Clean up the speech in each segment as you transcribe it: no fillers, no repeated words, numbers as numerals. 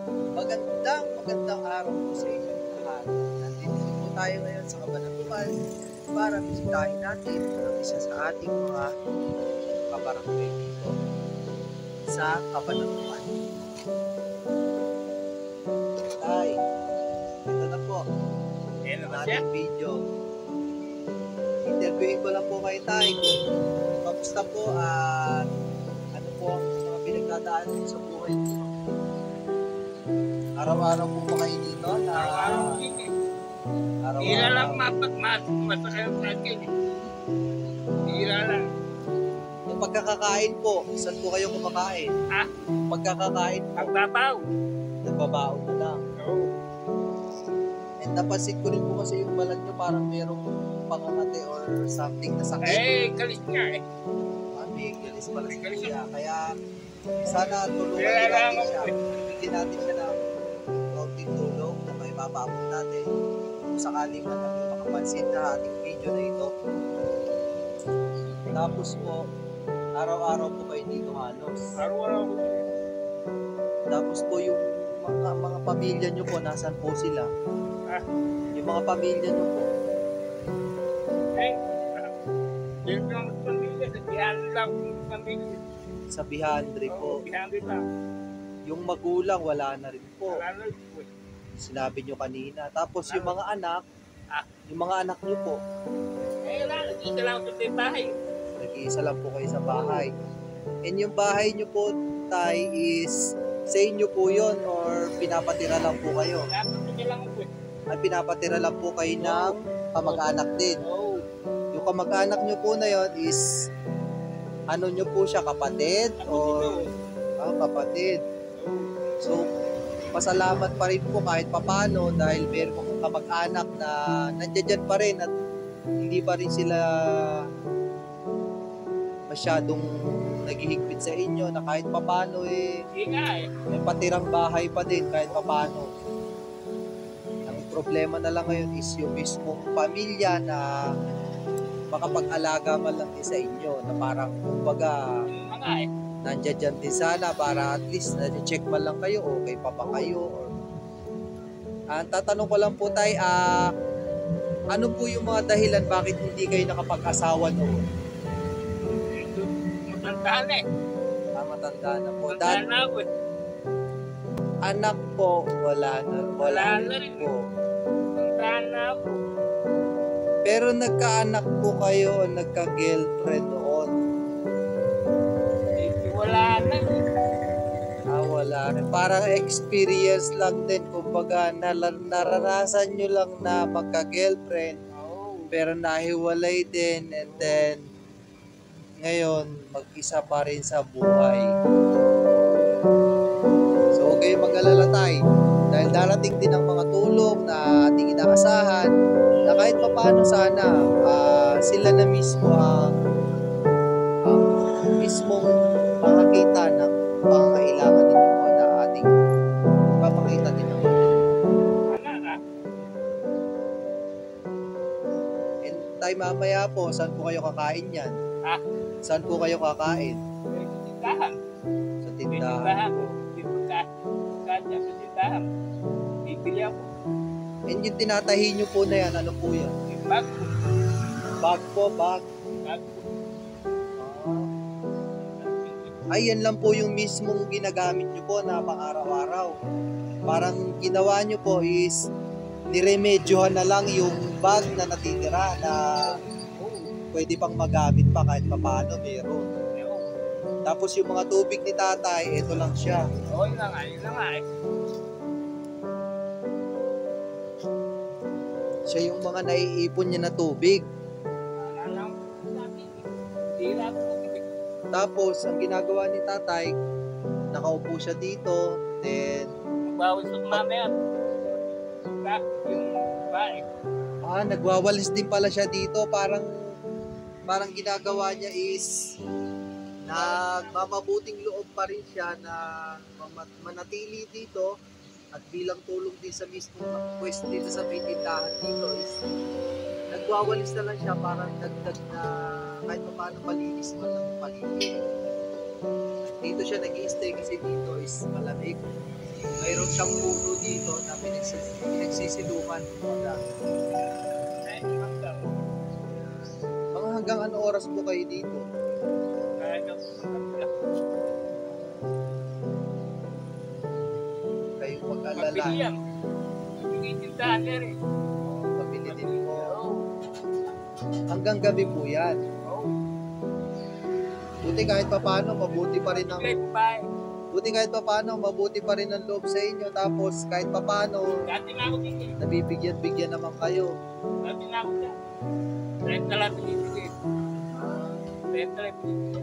Magandang araw po sa inyong lahat. Nandito po tayo ngayon sa Cabanatuan para bisitahin natin ang isa sa ating mga kabarangay dito sa Cabanatuan. Tay, ito na po ang ating video. Interviewin ko lang po kayo, Tay, kung kamusta po at ano po ang mga pinagdadaan niyo sa buhay niyo. Araw-araw po ba kayo dito? Araw-araw din eh. Hira lang mapagmasakay natin. Hira lang. Yung pagkakakain po, saan po kayo kumakain? Ha? Pagkakakain po, Pagbabaw. nagbabaon na lang. Oo. And napansin ko rin po kasi yung balat nyo parang merong pangangate or something na sakit. Eh, kalis nga eh. May galis pala May galis siya. Kaya sana tulungan Kaya din natin lang siya. ako Bigyan natin siya ng kaunting tulong na may mapaabot natin kung sakali man natin makapansin na ating video na ito. Tapos po, araw-araw po kayo dito halos. Araw-araw ko din. Tapos po yung mga pamilya nyo po, nasan po sila? Ah. Yung mga pamilya nyo po. Eh, yun lang ang pamilya. Bihan lang yung pamilya. Sa Bihandre Oo, po. bihan din lang. Yung magulang, wala na rin po. Wala na rin po eh. Sinabi nyo kanina. Tapos yung mga anak, Ah. yung mga anak nyo po, Eh, wala. Nagkita lang ito sa bahay. nag-iisa lang po kayo sa bahay. And yung bahay nyo po, Tay, is sa inyo po yun or pinapatira lang po kayo? Dapat lang po eh. At pinapatira lang po kayo ng kamag-anak din. Oo. Yung kamag-anak nyo po na yun is ano nyo po siya, kapatid? Or kapatid. So, pasalamat pa rin po kahit papano dahil meron kong kamag-anak na nandiyan pa rin at hindi pa rin sila masyadong naghihigpit sa inyo na kahit papano Hindi nga eh. may patirang bahay pa din kahit papano. Ang problema na lang ngayon is yung mismong pamilya na makapag-alaga man lang din sa inyo na parang kumbaga Yung mga eh. nandiyan dyan din sana para at least na-check man lang kayo okay pa ba kayo or ang tatanong ko lang po Tay, ano po yung mga dahilan bakit hindi kayo nakapag-asawa noon? Matandaan eh. Matanda na po. Matandaan na ako eh. Anak po, wala Wala na na rin rin. po. Matandaan na ako. Pero nagkaanak po kayo o nagka-girlfriend noon? Eh, wala na eh. Wala rin. Parang experience lang din. Kumbaga, naranasan nyo lang na magka-girlfriend Oo. pero nahiwalay din and then ngayon, mag-isa pa rin sa buhay. So, huwag kayong mag-alala Tay. Dahil darating din ang mga tulong na ating inaasahan na kahit papaano sana sila na mismo ang mismong makakita ng pangangailangan ninyo po na ating papakita din naman. Anak ah. And Tay, mamaya po, saan po kayo kakain yan? Ha? Saan po kayo kakain? May tindahan. Sa May tindahan. tindahan ko. May pagkain dyan sa tindahan. Bibili ako. And yung tinatahi nyo po na yan, ano po yan? Yung bag ko. Bag po, bag. Bag ko. Ay, yan lang po yung mismong ginagamit nyo po na pang-araw-araw. Parang ginawa nyo po is niremedyohan na lang yung bag na natitira na pwede pang magamit pa kahit papaano meron. Tapos yung mga tubig ni tatay, ito lang siya. Oo, yun na nga. Yun na nga eh. Siya yung mga naiipon niya na tubig. Wala lang. Tira ko. Tapos, ang ginagawa ni tatay, nakaupo siya dito, then, Magbawal sa mamaya. Yung bae. nagwawalis din pala siya dito. Parang ginagawa niya is, nagmamabuting loob pa rin siya na manatili dito at bilang tulong din sa mismong pwesto dito sa may tindahan dito is nagwawalis na lang siya parang dagdag na kahit pa paano malinis man ang paligid. Dito siya nag-i-stay kasi dito is malamig. Mayroon siyang puno dito na pinagsisilukan. Kahit hanggang. Mga hanggang ano oras po kayo dito? Kahit ang hanggang. Kayong mag-alala. Mabili yan. Mabili tindahan na rin. Pabili din po. Oo. Hanggang gabi po yan. Oo. Buti kahit papaano, mabuti pa rin ang Bigay po ba eh. buti kahit papaano, mabuti pa rin ang loob sa inyo. Tapos kahit papaano, Dati na ako dito eh. nabibigyan-bigyan naman kayo. Dati na ako dyan. Renta lang binibigay. Renta lang binibigay.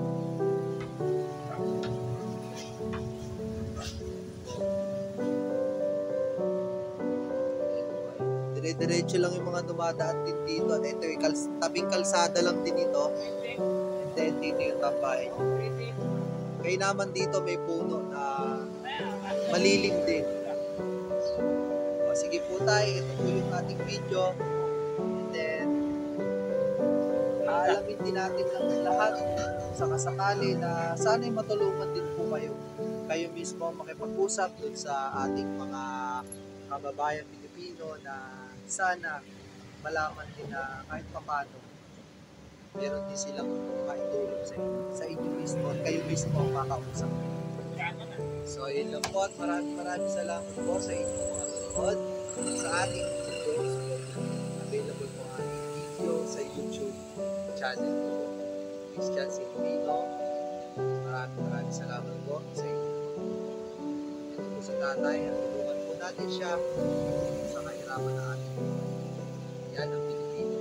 Dire-diretso lang yung mga dumadaan din dito. At ito, yung tabing kalsada lang din ito. And then dito yung tambahay. Kaya naman dito may puno na malilim din. O, sige po tayo, ito po yung ating video. And then, aalamin din natin ng lahat sa kasakali na sana'y matulungan din po kayo. Kayo mismo makipag-usap dun sa ating mga kababayan Pilipino na sana malaman din na kahit papano meron din silang maitulong sa inyo mismo at kayo mismo ang makausap. So yun lang po at maraming salamat po sa inyong mga nanonood sa ating videos. Available po ang ating video sa YouTube channel po, Christian Silvino. Maraming salamat po sa inyo. Ito po si tatay at tulungan po natin siya sa kahirapan na ating yan ang Pilipino.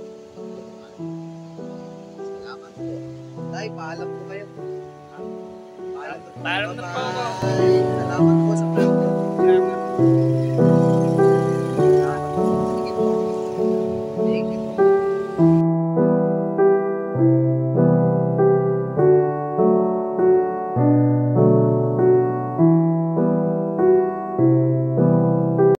Salamat po. Tay, paalam po kayo. Paalam na po ako. Salamat po sa